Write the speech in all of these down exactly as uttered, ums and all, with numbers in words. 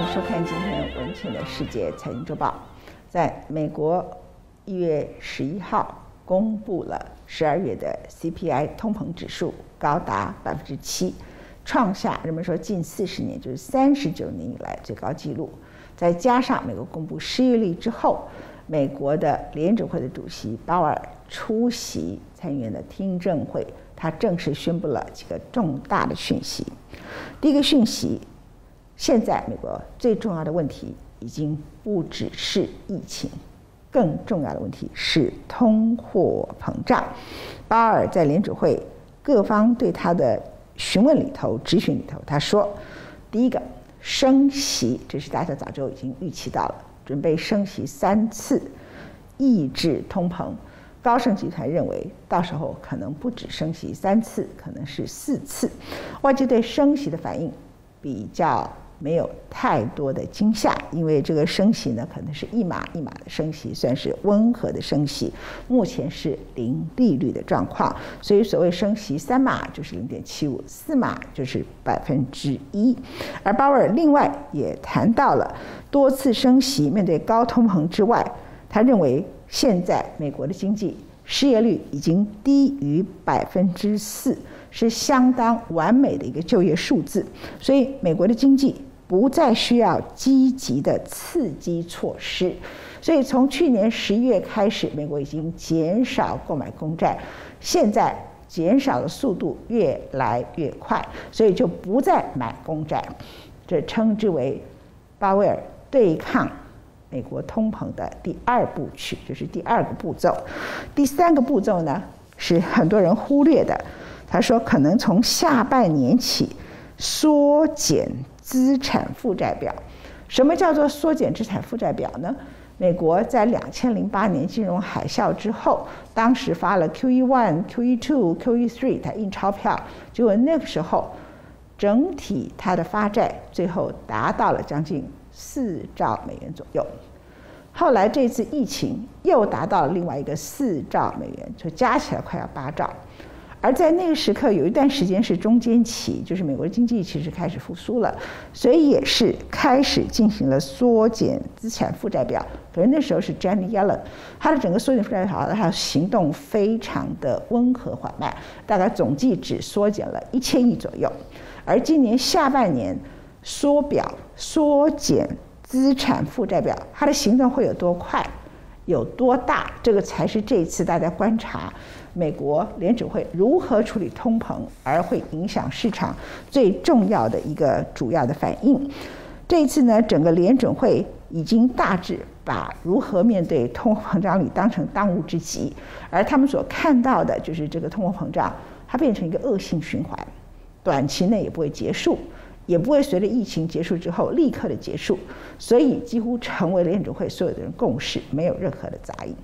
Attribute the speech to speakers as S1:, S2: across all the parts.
S1: 收看今天文茜的世界财经周报。在美国一月十一号公布了十二月的 C P I 通膨指数高达百分之七，创下人们说近四十年，就是三十九年以来最高纪录。再加上美国公布失业率之后，美国的联准会的主席鲍尔出席参议院的听证会，他正式宣布了几个重大的讯息。第一个讯息，现在美国最重要的问题已经不只是疫情，更重要的问题是通货膨胀。鲍尔在联准会各方对他的询问里头、质询里头，他说，第一个，升息，这是大家早就已经预期到了，准备升息三次，抑制通膨。高盛集团认为，到时候可能不止升息三次，可能是四次。外界对升息的反应比较没有太多的惊吓，因为这个升息呢，可能是一码一码的升息，算是温和的升息。目前是零利率的状况，所以所谓升息三码就是零点七五，四码就是百分之一。而鲍尔另外也谈到了多次升息，面对高通膨之外，他认为现在美国的经济失业率已经低于百分之四，是相当完美的一个就业数字，所以美国的经济不再需要积极的刺激措施。所以从去年十一月开始，美国已经减少购买公债，现在减少的速度越来越快，所以就不再买公债，这称之为鲍威尔对抗美国通膨的第二部曲，就是第二个步骤。第三个步骤呢，是很多人忽略的。他说，可能从下半年起缩减资产负债表。什么叫做缩减资产负债表呢？美国在两千零八年金融海啸之后，当时发了 Q E 一、Q E 二、Q E 三，它印钞票，结果那个时候整体它的发债最后达到了将近四兆美元左右。后来这次疫情又达到了另外一个四兆美元，就加起来快要八兆。而在那个时刻有一段时间是中间期，就是美国的经济其实开始复苏了，所以也是开始进行了缩减资产负债表。可是那时候是 Janet Yellen， 他的整个缩减负债表，他行动非常的温和缓慢，大概总计只缩减了一千亿左右。而今年下半年缩表缩减资产负债表，它的行动会有多快，有多大？这个才是这一次大家观察美国联准会如何处理通膨，而会影响市场最重要的一个主要的反应。这一次呢，整个联准会已经大致把如何面对通货膨胀率当成当务之急，而他们所看到的就是这个通货膨胀，它变成一个恶性循环，短期内也不会结束。也不会随着疫情结束之后立刻的结束，所以几乎成为了联准会所有的人共识，没有任何的杂音。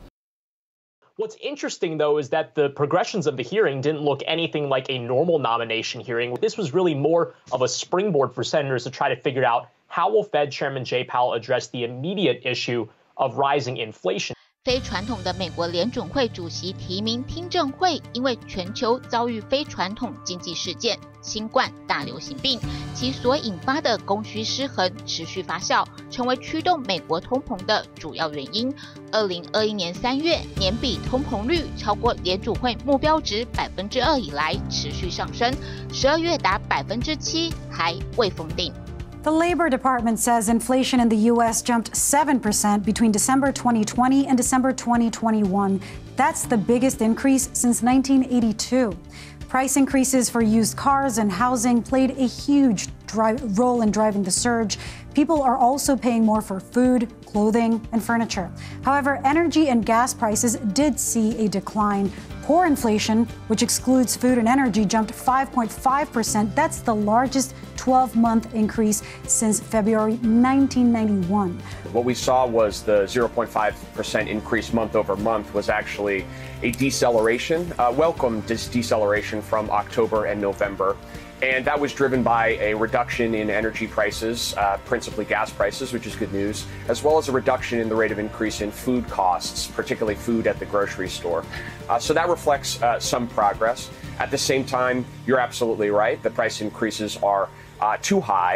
S2: What's interesting, though, is that the progressions of the hearing didn't look anything like a normal nomination hearing. This was really more of a springboard for senators to try to figure out how will Fed Chairman Jay Powell address the immediate issue of rising inflation.
S3: 非传统的美国联准会主席提名听证会，因为全球遭遇非传统经济事件新冠大流行病，其所引发的供需失衡持续发酵，成为驱动美国通膨的主要原因。二零二一年三月，年比通膨率超过联储会目标值百分之二以来持续上升，十二月达百分之七，还未封顶。
S4: The Labor Department says inflation in the U S jumped seven percent between December twenty twenty and December twenty twenty-one. That's the biggest increase since nineteen eighty-two. Price increases for used cars and housing played a huge drive, role in driving the surge. People are also paying more for food, clothing, and furniture. However, energy and gas prices did see a decline. Core inflation, which excludes food and energy, jumped five point five percent. That's the largest twelve-month increase since February nineteen ninety-one.
S5: What we saw was the zero point five percent increase month over month was actually a deceleration, uh, welcome deceleration from October and November. And that was driven by a reduction in energy prices, uh, principally gas prices, which is good news, as well as a reduction in the rate of increase in food costs, particularly food at the grocery store. Uh, so that reflects uh, some progress. At the same time, you're absolutely right. The price increases are uh, too high.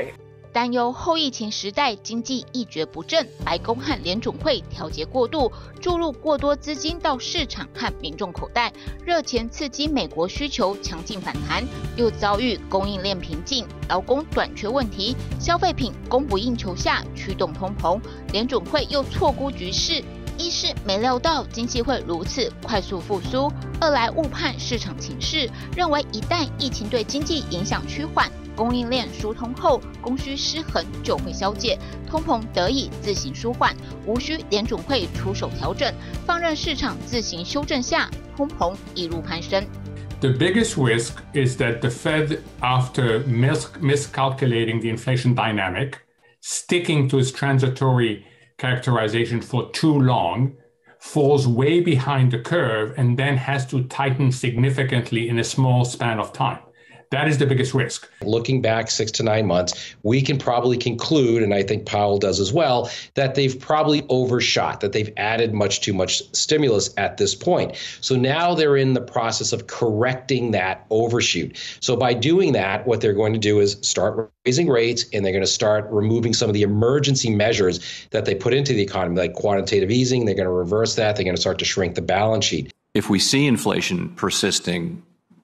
S3: 担忧后疫情时代经济一蹶不振，白宫和联准会调节过度，注入过多资金到市场和民众口袋，热钱刺激美国需求强劲反弹，又遭遇供应链瓶颈、劳工短缺问题，消费品供不应求下驱动通膨，联准会又错估局势。一是没料到经济会如此快速复苏，二来误判市场情势，认为一旦疫情对经济影响趋缓，供应链疏通后，供需失衡就会消解，通膨得以自行舒缓，无需联准会出手调整，放任市场自行修正下，通膨一路攀升。
S6: The biggest risk is that the Fed, after mis- miscalculating the inflation dynamic, sticking to its transitory characterization for too long, falls way behind the curve and then has to tighten significantly in a small span of time. That is the biggest risk.
S7: Looking back six to nine months, we can probably conclude, and I think Powell does as well, that they've probably overshot, that they've added much too much stimulus at this point. So now they're in the process of correcting that overshoot. So by doing that, what they're going to do is start raising rates, and they're going to start removing some of the emergency measures that they put into the economy, like quantitative easing. They're going to reverse that. They're going to start to shrink the balance sheet.
S8: If we see inflation persisting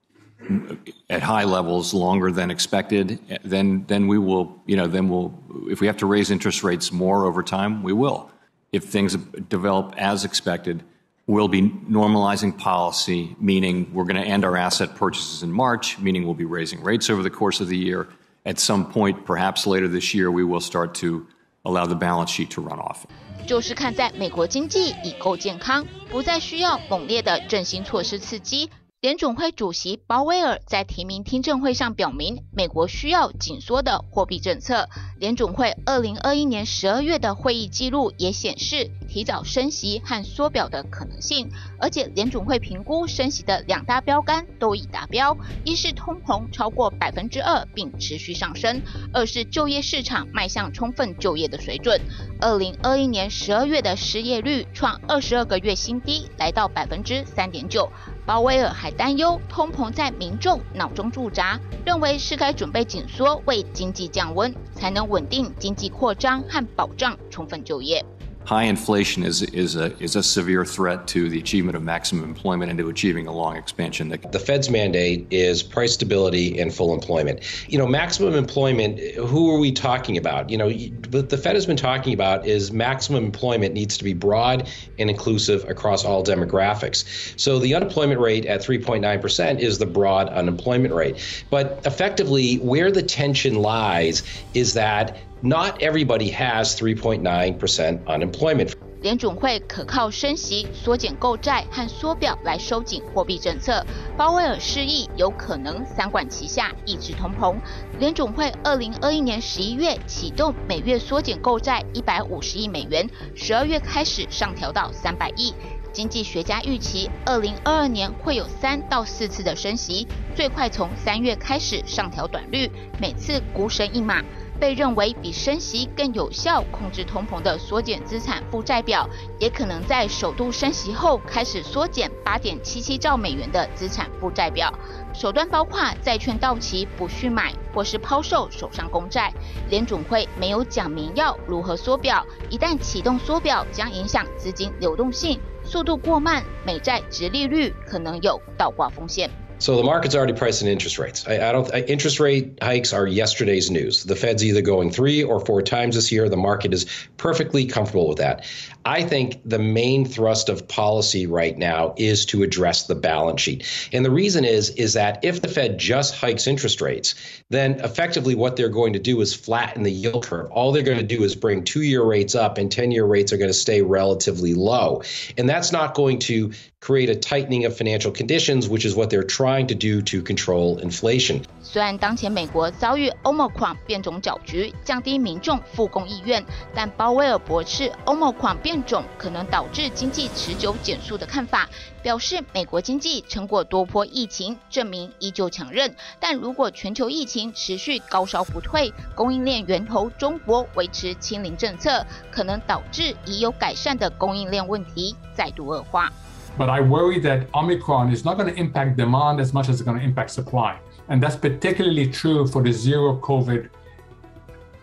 S8: at high levels longer than expected, then then we will, you know, then we'll, if we have to raise interest rates more over time, we will. If things develop as expected, we'll be normalizing policy, meaning we're going to end our asset purchases in March, meaning we'll be raising rates over the course of the year. At some point, perhaps later this year, we will start to allow the balance sheet to run off.
S3: 就是看在美国经济已够健康，不再需要猛烈的振兴措施刺激。联准会主席鲍威尔在提名听证会上表明，美国需要紧缩的货币政策。联准会二零二一年十二月的会议记录也显示，提早升息和缩表的可能性。而且联准会评估升息的两大标杆都已达标，一是通膨超过百分之二并持续上升，二是就业市场迈向充分就业的水准。二零二一年十二月的失业率创二十二个月新低，来到百分之三点九。鲍威尔还担忧通膨在民众脑中驻扎，认为是该准备紧缩，为经济降温，才能稳定经济扩张和保障充分就业。
S8: High inflation is is a is a severe threat to the achievement of maximum employment and to achieving a long expansion.
S7: The Fed's mandate is price stability and full employment. You know, maximum employment, who are we talking about? You know, what the Fed has been talking about is maximum employment needs to be broad and inclusive across all demographics. So the unemployment rate at three point nine percent is the broad unemployment rate. But effectively, where the tension lies is that not everybody has three point nine percent unemployment.
S3: 联准会可靠升息、缩减购债和缩表来收紧货币政策。鲍威尔示意有可能三管齐下抑制通膨。联准会二零二一年十一月启动每月缩减购债一百五十亿美元，十二月开始上调到三百亿。经济学家预期，二零二二年会有三到四次的升息，最快从三月开始上调短率，每次孤身一马。被认为比升息更有效控制通膨的缩减资产负债表，也可能在首度升息后开始缩减八点七七兆美元的资产负债表。手段包括债券到期不续买，或是抛售手上公债。联准会没有讲明要如何缩表，一旦启动缩表，将影响资金流动性，速度过慢，美债殖利率可能有倒挂风险。
S7: So the market's already priced in interest rates. I, I don't. I, interest rate hikes are yesterday's news. The Fed's either going three or four times this year. The market is perfectly comfortable with that. I think the main thrust of policy right now is to address the balance sheet. And the reason is, is that if the Fed just hikes interest rates, then effectively what they're going to do is flatten the yield curve. All they're going to do is bring two-year rates up, and ten-year rates are going to stay relatively low. And that's not going to create a tightening of financial conditions, which is what they're trying to do to control inflation.
S3: 虽然当前美国遭遇 Omicron 变种搅局，降低民众复工意愿，但鲍威尔驳斥 Omicron 变种可能导致经济持久减速的看法，表示美国经济撑过多波疫情，证明依旧强韧。但如果全球疫情持续高烧不退，供应链源头中国维持清零政策，可能导致已有改善的供应链问题再度恶化。
S6: But I worry that Omicron is not going to impact demand as much as it's going to impact supply. And that's particularly true for the zero COVID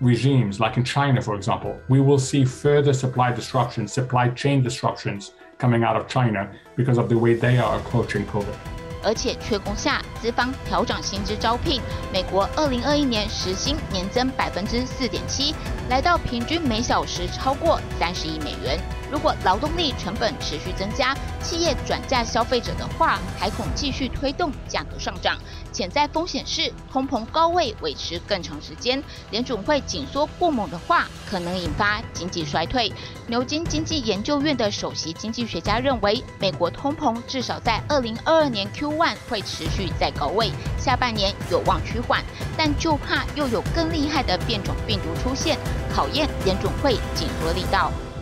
S6: regimes, like in China, for example, we will see further supply disruptions, supply chain disruptions coming out of China because of the way they are approaching COVID.
S3: 而且缺工下，资方调涨薪资招聘。美国二零二一年时薪年增百分之四点七，来到平均每小时超过三十亿美元。如果劳动力成本持续增加，企业转嫁消费者的话，还恐继续推动价格上涨。潜在风险是通膨高位维持更长时间，联准会紧缩过猛的话，可能引发经济衰退。牛津经济研究院的首席经济学家认为，美国通膨至少在二零二二年 Q 一 会持续在高位，下半年有望趋缓，但就怕又有更厉害的变种病毒出现，考验联准会紧缩力道。